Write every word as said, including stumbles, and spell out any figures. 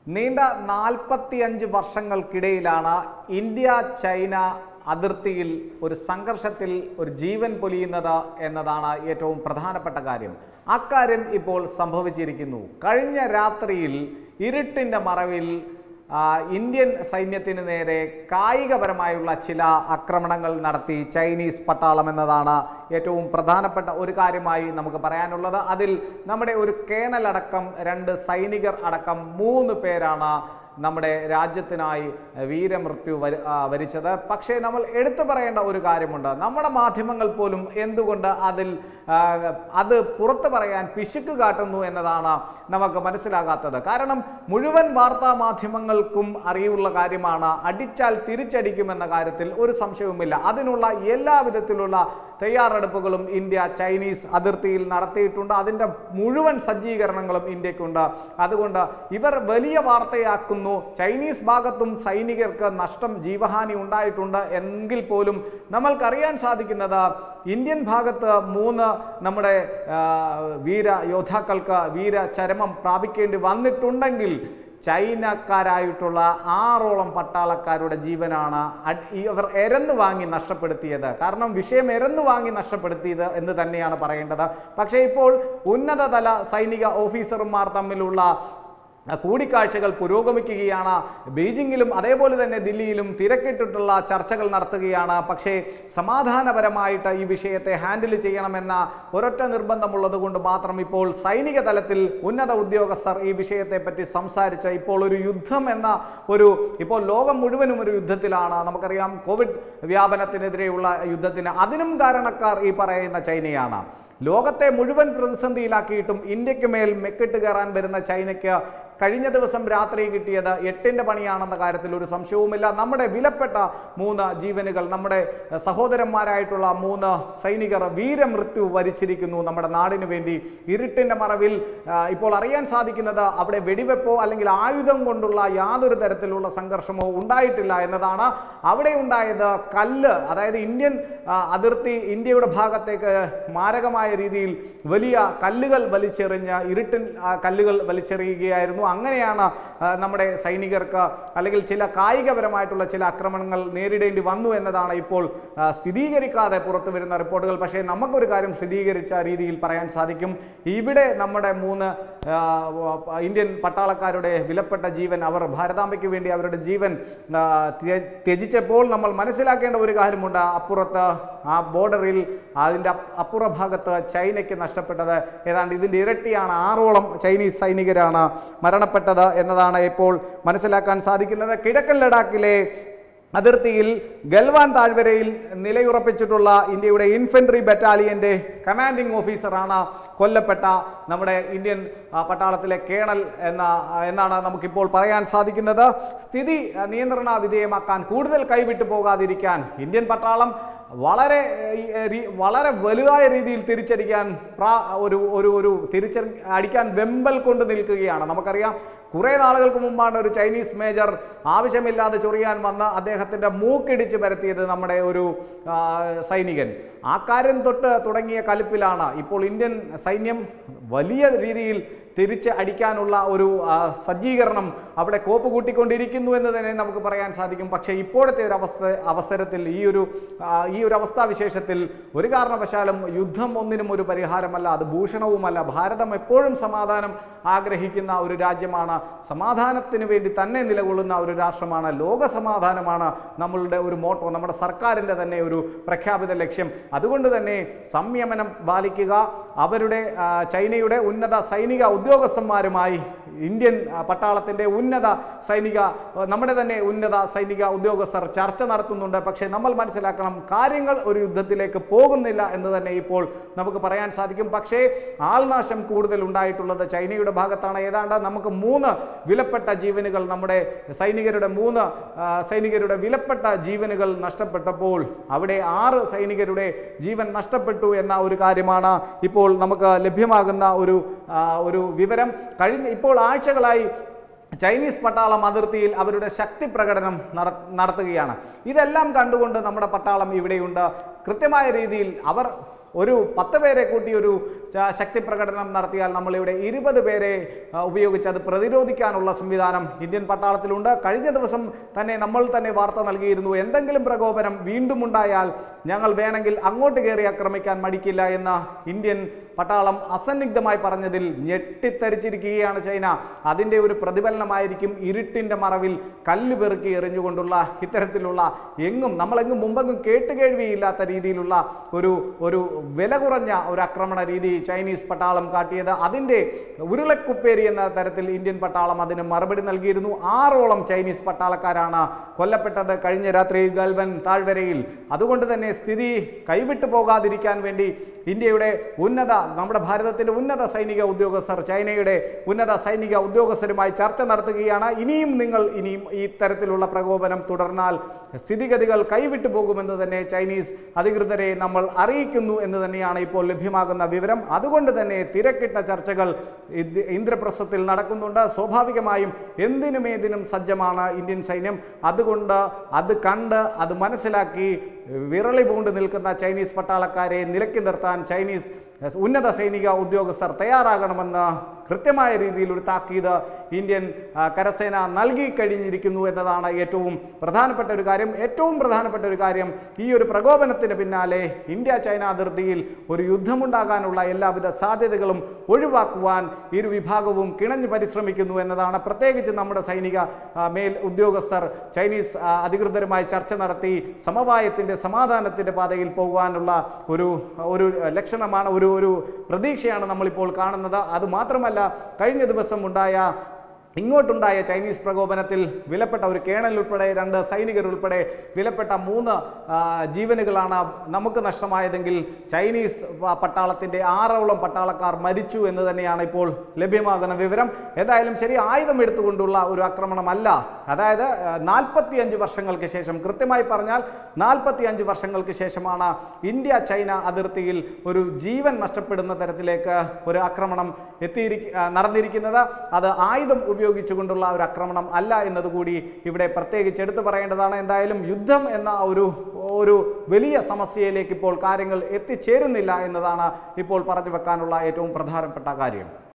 നീണ്ട നാൽപ്പത്തിയഞ്ച് വർഷങ്ങൾക്കിടയിലാണ് India China അതിർത്തിയിൽ ഒരു സംഘർഷത്തിൽ ഒരു ജീവൻ പൊലിയുന്നത് എന്നതാണ് ഏറ്റവും പ്രധാനപ്പെട്ട കാര്യം. അക്കാര്യം ഇപ്പോൾ സംഭവിച്ചിരിക്കുന്നു. കഴിഞ്ഞ രാത്രിയിൽ ഇരുട്ടിൻ്റെ മറവിൽ ഇന്ത്യൻ സൈന്യത്തിന് നേരെ കായികപരമായുള്ള ചില ആക്രമണങ്ങൾ നടത്തി ചൈനീസ് പട്ടാളം എന്നതാണ് ഏറ്റവും പ്രധാനപ്പെട്ട ഒരു കാര്യമായി നമുക്ക് പറയാനുള്ളത്. അതിൽ നമ്മുടെ ഒരു കേണൽ അടക്കം രണ്ട് സൈനികർ അടക്കം മൂന്ന് പേരാണ് നമ്മുടെ രാജ്യത്തിനായി വീരമൃത്യു വരി വരിച്ചത്. പക്ഷേ നമ്മൾ എടുത്തു പറയേണ്ട ഒരു കാര്യമുണ്ട്. നമ്മുടെ മാധ്യമങ്ങൾ പോലും എന്തുകൊണ്ട് അതിൽ അത് പുറത്തു പറയാൻ പിശുക്ക് കാട്ടുന്നു എന്നതാണ് നമുക്ക് മനസ്സിലാകാത്തത്. കാരണം മുഴുവൻ വാർത്താ മാധ്യമങ്ങൾക്കും അറിയുള്ള കാര്യമാണ്, അടിച്ചാൽ തിരിച്ചടിക്കുമെന്ന കാര്യത്തിൽ ഒരു സംശയവുമില്ല. അതിനുള്ള എല്ലാ വിധത്തിലുള്ള തയ്യാറെടുപ്പുകളും ഇന്ത്യ ചൈനീസ് അതിർത്തിയിൽ നടത്തിയിട്ടുണ്ട്. അതിൻ്റെ മുഴുവൻ സജ്ജീകരണങ്ങളും ഇന്ത്യക്കുണ്ട്. അതുകൊണ്ട് ഇവർ വലിയ വാർത്തയാക്കുന്നു. ചൈനീസ് ഭാഗത്തും സൈനികർക്ക് നഷ്ടം, ജീവഹാനി ഉണ്ടായിട്ടുണ്ട് എങ്കിൽ പോലും നമ്മൾക്കറിയാൻ സാധിക്കുന്നത് ഇന്ത്യൻ ഭാഗത്ത് മൂന്ന് നമ്മുടെ വീര യോദ്ധാക്കൾക്ക് വീരചരമം പ്രാപിക്കേണ്ടി വന്നിട്ടുണ്ടെങ്കിൽ ചൈനക്കാരായിട്ടുള്ള ആറോളം പട്ടാളക്കാരുടെ ജീവനാണ് ഇവർ എരന്നു വാങ്ങി നഷ്ടപ്പെടുത്തിയത്. കാരണം വിഷയം എരന്നു വാങ്ങി നഷ്ടപ്പെടുത്തിയത് എന്ന് തന്നെയാണ് പറയേണ്ടത്. പക്ഷേ ഇപ്പോൾ ഉന്നതതല സൈനിക ഓഫീസർമാർ തമ്മിലുള്ള കൂടിക്കാഴ്ചകൾ പുരോഗമിക്കുകയാണ്. ബീജിംഗിലും അതേപോലെ തന്നെ ദില്ലിയിലും തിരക്കിട്ടിട്ടുള്ള ചർച്ചകൾ നടത്തുകയാണ്. പക്ഷേ സമാധാനപരമായിട്ട് ഈ വിഷയത്തെ ഹാൻഡിൽ ചെയ്യണമെന്ന ഒരൊറ്റ നിർബന്ധമുള്ളത് കൊണ്ട് മാത്രം ഇപ്പോൾ സൈനിക തലത്തിൽ ഉന്നത ഉദ്യോഗസ്ഥർ ഈ വിഷയത്തെ പറ്റി സംസാരിച്ച ഇപ്പോൾ ഒരു യുദ്ധം എന്ന ഒരു ഇപ്പോൾ ലോകം മുഴുവനും ഒരു യുദ്ധത്തിലാണ്. നമുക്കറിയാം കോവിഡ് വ്യാപനത്തിനെതിരെയുള്ള യുദ്ധത്തിന് അതിനും കാരണക്കാർ ഈ പറയുന്ന ചൈനയാണ്. ലോകത്തെ മുഴുവൻ പ്രതിസന്ധിയിലാക്കിയിട്ടും ഇന്ത്യക്ക് മേൽ മെക്കിട്ട് കയറാൻ വരുന്ന ചൈനയ്ക്ക് കഴിഞ്ഞ ദിവസം രാത്രി കിട്ടിയത് എട്ടിൻ്റെ പണിയാണെന്ന കാര്യത്തിൽ ഒരു സംശയവുമില്ല. നമ്മുടെ വിലപ്പെട്ട മൂന്ന് ജീവനുകൾ, നമ്മുടെ സഹോദരന്മാരായിട്ടുള്ള മൂന്ന് സൈനികർ വീരമൃത്യു വരിച്ചിരിക്കുന്നു നമ്മുടെ നാടിനു വേണ്ടി. ഇരുട്ടിൻ്റെ മറവിൽ ഇപ്പോൾ അറിയാൻ സാധിക്കുന്നത് അവിടെ വെടിവെപ്പോ അല്ലെങ്കിൽ ആയുധം കൊണ്ടുള്ള യാതൊരു തരത്തിലുള്ള സംഘർഷമോ ഉണ്ടായിട്ടില്ല എന്നതാണ്. അവിടെ ഉണ്ടായത് കല്ല്, അതായത് ഇന്ത്യൻ അതിർത്തി ഇന്ത്യയുടെ ഭാഗത്തേക്ക് മാരകമായ രീതിയിൽ വലിയ കല്ലുകൾ വലിച്ചെറിഞ്ഞ് ഇരുട്ടിൻ കല്ലുകൾ വലിച്ചെറിയുകയായിരുന്നു. അങ്ങനെയാണ് നമ്മുടെ സൈനികർക്ക് അല്ലെങ്കിൽ ചില കായികപരമായിട്ടുള്ള ചില ആക്രമണങ്ങൾ നേരിടേണ്ടി വന്നു എന്നതാണ് ഇപ്പോൾ സ്ഥിരീകരിക്കാതെ പുറത്തു വരുന്ന റിപ്പോർട്ടുകൾ. പക്ഷേ നമുക്കൊരു കാര്യം സ്ഥിരീകരിച്ച രീതിയിൽ പറയാൻ സാധിക്കും. ഇവിടെ നമ്മുടെ മൂന്ന് ഇന്ത്യൻ പട്ടാളക്കാരുടെ വിലപ്പെട്ട ജീവൻ, അവർ ഭാരതാംബയ്ക്ക് വേണ്ടി അവരുടെ ജീവൻ ത്യജിച്ചപ്പോൾ നമ്മൾ മനസ്സിലാക്കേണ്ട ഒരു കാര്യമുണ്ട്. അപ്പുറത്ത് ആ ബോർഡറിൽ അതിൻ്റെ അപ്പുറ ഭാഗത്ത് ചൈനയ്ക്ക് നഷ്ടപ്പെട്ടത് ഏതാണ്ട് ഇതിൻ്റെ ഇരട്ടിയാണ്. ആറോളം ചൈനീസ് സൈനികരാണ് മരണപ്പെട്ടത് എന്നതാണ് ഇപ്പോൾ മനസ്സിലാക്കാൻ സാധിക്കുന്നത്. കിഴക്കൻ ലഡാക്കിലെ അതിർത്തിയിൽ ഗൽവാൻ താഴ്വരയിൽ നിലയുറപ്പിച്ചിട്ടുള്ള ഇന്ത്യയുടെ ഇൻഫൻട്രി ബറ്റാലിയൻ്റെ കമാൻഡിംഗ് ഓഫീസറാണ് കൊല്ലപ്പെട്ട നമ്മുടെ ഇന്ത്യൻ പട്ടാളത്തിലെ കേണൽ എന്ന എന്നാണ് നമുക്കിപ്പോൾ പറയാൻ സാധിക്കുന്നത്. സ്ഥിതി നിയന്ത്രണ വിധേയമാക്കാൻ, കൂടുതൽ കൈവിട്ടു പോകാതിരിക്കാൻ ഇന്ത്യൻ പട്ടാളം വളരെ വളരെ വലുതായ രീതിയിൽ തിരിച്ചടിക്കാൻ പ്രാ ഒരു ഒരു ഒരു തിരിച്ച അടിക്കാൻ വെമ്പൽ കൊണ്ട് നിൽക്കുകയാണ്. നമുക്കറിയാം കുറേ നാളുകൾക്ക് മുമ്പാണ് ഒരു ചൈനീസ് മേജർ ആവശ്യമില്ലാതെ ചൊറിയാൻ വന്ന് അദ്ദേഹത്തിൻ്റെ മൂക്കിടിച്ച് പരത്തിയത് നമ്മുടെ ഒരു സൈനികൻ. ആ കാര്യം തൊട്ട് തുടങ്ങിയ കലിപ്പിലാണ് ഇപ്പോൾ ഇന്ത്യൻ സൈന്യം വലിയ രീതിയിൽ തിരിച്ച് അടിക്കാനുള്ള ഒരു സജ്ജീകരണം അവിടെ കോപ്പ് കൂട്ടിക്കൊണ്ടിരിക്കുന്നു എന്ന് തന്നെ നമുക്ക് പറയാൻ സാധിക്കും. പക്ഷേ ഇപ്പോഴത്തെ ഒരു അവസ്ഥ അവസരത്തിൽ ഈ ഒരു ഈ ഒരു അവസ്ഥാവിശേഷത്തിൽ ഒരു കാരണവശാലും യുദ്ധം ഒന്നിനും ഒരു പരിഹാരമല്ല, അത് ഭൂഷണവുമല്ല. ഭാരതം എപ്പോഴും സമാധാനം ആഗ്രഹിക്കുന്ന ഒരു രാജ്യമാണ്, സമാധാനത്തിന് വേണ്ടി തന്നെ നിലകൊള്ളുന്ന ഒരു രാഷ്ട്രമാണ്. ലോക സമാധാനമാണ് നമ്മളുടെ ഒരു മോട്ടോ, നമ്മുടെ സർക്കാരിൻ്റെ തന്നെ ഒരു പ്രഖ്യാപിത ലക്ഷ്യം. അതുകൊണ്ട് തന്നെ സംയമനം പാലിക്കുക. അവരുടെ ചൈനയുടെ ഉന്നത സൈനിക ഉദ്യോഗസ്ഥന്മാരുമായി ഇന്ത്യൻ പട്ടാളത്തിൻ്റെ ഉന്നത സൈനിക നമ്മുടെ തന്നെ ഉന്നത സൈനിക ഉദ്യോഗസ്ഥർ ചർച്ച നടത്തുന്നുണ്ട്. പക്ഷേ നമ്മൾ മനസ്സിലാക്കണം, കാര്യങ്ങൾ ഒരു യുദ്ധത്തിലേക്ക് പോകുന്നില്ല എന്ന് തന്നെ ഇപ്പോൾ നമുക്ക് പറയാൻ സാധിക്കും. പക്ഷേ ആൾനാശം കൂടുതൽ ഉണ്ടായിട്ടുള്ളത് ചൈനയുടെ ഭാഗത്താണ്. ഏതാണ്ട് നമുക്ക് മൂന്ന് വിലപ്പെട്ട ജീവനുകൾ, നമ്മുടെ സൈനികരുടെ മൂന്ന് സൈനികരുടെ വിലപ്പെട്ട ജീവനുകൾ നഷ്ടപ്പെട്ടപ്പോൾ അവിടെ ആറ് സൈനികരുടെ ജീവൻ നഷ്ടപ്പെട്ടു എന്ന ഒരു കാര്യമാണ് ഇപ്പോൾ നമുക്ക് ലഭ്യമാകുന്ന ഒരു ഒരു വിവരം. കഴിഞ്ഞ ഇപ്പോൾ ആഴ്ചകളായി ചൈനീസ് പട്ടാളം അതിർത്തിയിൽ അവരുടെ ശക്തി പ്രകടനം നടത്തുകയാണ്. ഇതെല്ലാം കണ്ടുകൊണ്ട് നമ്മുടെ പട്ടാളം ഇവിടെയുണ്ട്. കൃത്യമായ രീതിയിൽ അവർ ഒരു പത്ത് പേരെ കൂട്ടി ഒരു ശക്തി പ്രകടനം നടത്തിയാൽ നമ്മളിവിടെ ഇരുപത് പേരെ ഉപയോഗിച്ച് അത് പ്രതിരോധിക്കാനുള്ള സംവിധാനം ഇന്ത്യൻ പട്ടാളത്തിലുണ്ട്. കഴിഞ്ഞ ദിവസം തന്നെ നമ്മൾ തന്നെ വാർത്ത നൽകിയിരുന്നു, എന്തെങ്കിലും പ്രകോപനം വീണ്ടും ഉണ്ടായാൽ ഞങ്ങൾ വേണമെങ്കിൽ അങ്ങോട്ട് കയറി ആക്രമിക്കാൻ മടിക്കില്ല എന്ന ഇന്ത്യൻ പട്ടാളം അസന്നിഗ്ധമായി പറഞ്ഞതിൽ ഞെട്ടിത്തരിച്ചിരിക്കുകയാണ് ചൈന. അതിൻ്റെ ഒരു പ്രതിഫലനമായിരിക്കും ഇരുട്ടിൻ്റെ മറവിൽ കല്ല് പെറുക്കി എറിഞ്ഞുകൊണ്ടുള്ള ഇത്തരത്തിലുള്ള എങ്ങും നമ്മളെങ്ങും മുമ്പെങ്ങും കേട്ടുകേഴ്വിയില്ലാത്ത രീതിയിലുള്ള ഒരു ഒരു വില കുറഞ്ഞ ഒരു ആക്രമണ രീതി ചൈനീസ് പട്ടാളം കാട്ടിയത്. അതിൻ്റെ ഉരുളക്കുപ്പേരി എന്ന തരത്തിൽ ഇന്ത്യൻ പട്ടാളം അതിന് മറുപടി നൽകിയിരുന്നു. ആറോളം ചൈനീസ് പട്ടാളക്കാരാണ് കൊല്ലപ്പെട്ടത് കഴിഞ്ഞ രാത്രി ഗൽവൻ താഴ്വരയിൽ. അതുകൊണ്ട് തന്നെ സ്ഥിതി കൈവിട്ടു പോകാതിരിക്കാൻ വേണ്ടി ഇന്ത്യയുടെ ഉന്നത നമ്മുടെ ഭാരതത്തിൻ്റെ ഉന്നത സൈനിക ഉദ്യോഗസ്ഥർ ചൈനയുടെ ഉന്നത സൈനിക ഉദ്യോഗസ്ഥരുമായി ചർച്ച നടത്തുകയാണ്. ഇനിയും നിങ്ങൾ ഇനിയും ഈ തരത്തിലുള്ള പ്രകോപനം തുടർന്നാൽ സ്ഥിതിഗതികൾ കൈവിട്ടു പോകുമെന്ന് തന്നെ ചൈനീസ് അധികൃതരെ നമ്മൾ അറിയിക്കുന്നു എന്ന് തന്നെയാണ് ഇപ്പോൾ ലഭ്യമാകുന്ന വിവരം. അതുകൊണ്ട് തന്നെ തിരക്കിട്ട ചർച്ചകൾ ഇന്ദ്രപ്രസ്ഥത്തിൽ നടക്കുന്നുണ്ട്. സ്വാഭാവികമായും എന്തിനും ഏതിനും സജ്ജമാണ് ഇന്ത്യൻ സൈന്യം. അതുകൊണ്ട് അത് കണ്ട് അത് മനസ്സിലാക്കി വിറളി പൂണ്ട് നിൽക്കുന്ന ചൈനീസ് പട്ടാളക്കാരെ നിലയ്ക്ക് നിർത്താൻ ചൈനീസ് ഉന്നത സൈനിക ഉദ്യോഗസ്ഥർ തയ്യാറാകണമെന്ന് കൃത്യമായ രീതിയിൽ ഒരു താക്കീത് ഇന്ത്യൻ കരസേന നൽകി കഴിഞ്ഞിരിക്കുന്നു എന്നതാണ് ഏറ്റവും പ്രധാനപ്പെട്ട ഒരു കാര്യം. ഏറ്റവും പ്രധാനപ്പെട്ട ഒരു കാര്യം, ഈ ഒരു പ്രകോപനത്തിന് പിന്നാലെ ഇന്ത്യ ചൈന അതിർത്തിയിൽ ഒരു യുദ്ധമുണ്ടാകാനുള്ള എല്ലാവിധ സാധ്യതകളും ഒഴിവാക്കുവാൻ ഇരു വിഭാഗവും കിണഞ്ഞു പരിശ്രമിക്കുന്നു എന്നതാണ്. പ്രത്യേകിച്ച് നമ്മുടെ സൈനിക മേൽ ഉദ്യോഗസ്ഥർ ചൈനീസ് അധികൃതരുമായി ചർച്ച നടത്തി സമവായത്തിൻ്റെ സമാധാനത്തിൻ്റെ പാതയിൽ പോകുവാനുള്ള ഒരു ഒരു ലക്ഷണമാണ്, ഒരു ഒരു പ്രതീക്ഷയാണ് നമ്മളിപ്പോൾ കാണുന്നത്. അതുമാത്രമല്ല, കഴിഞ്ഞ ദിവസം ഉണ്ടായ ഇങ്ങോട്ടുണ്ടായ ചൈനീസ് പ്രകോപനത്തിൽ വിലപ്പെട്ട ഒരു കേണൽ ഉൾപ്പെടെ രണ്ട് സൈനികർ ഉൾപ്പെടെ വിലപ്പെട്ട മൂന്ന് ജീവനുകളാണ് നമുക്ക് നഷ്ടമായതെങ്കിൽ ചൈനീസ് പട്ടാളത്തിൻ്റെ ആറോളം പട്ടാളക്കാർ മരിച്ചു എന്ന് തന്നെയാണ് ഇപ്പോൾ ലഭ്യമാകുന്ന വിവരം. ഏതായാലും ശരി, ആയുധം എടുത്തുകൊണ്ടുള്ള ഒരു ആക്രമണമല്ല. അതായത് നാൽപ്പത്തി അഞ്ച് വർഷങ്ങൾക്ക് ശേഷം, കൃത്യമായി പറഞ്ഞാൽ നാൽപ്പത്തി അഞ്ച് വർഷങ്ങൾക്ക് ശേഷമാണ് ഇന്ത്യ ചൈന അതിർത്തിയിൽ ഒരു ജീവൻ നഷ്ടപ്പെടുന്ന തരത്തിലേക്ക് ഒരു ആക്രമണം എത്തിയിരി നടന്നിരിക്കുന്നത്. അത് ആയുധം ഉപയോഗിച്ചുകൊണ്ടുള്ള ഒരു ആക്രമണം അല്ല എന്നതുകൂടി ഇവിടെ പ്രത്യേകിച്ച് എടുത്തു പറയേണ്ടതാണ്. എന്തായാലും യുദ്ധം എന്ന ഒരു ഒരു വലിയ സമസ്യയിലേക്ക് ഇപ്പോൾ കാര്യങ്ങൾ എത്തിച്ചേരുന്നില്ല എന്നതാണ് ഇപ്പോൾ പറഞ്ഞു വെക്കാനുള്ള ഏറ്റവും പ്രധാനപ്പെട്ട കാര്യം.